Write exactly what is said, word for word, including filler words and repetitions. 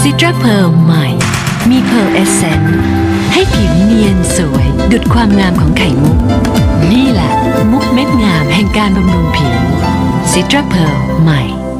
ซิตราเพร์ลใหม่มีเพร์ลเอสเซนต์ให้ผิวเนียนสวยดุจความงามของไข่มุกนี่แหละมุกเม็ดงามแห่งการบำรุงผิวซิตราเพร์ลใหม่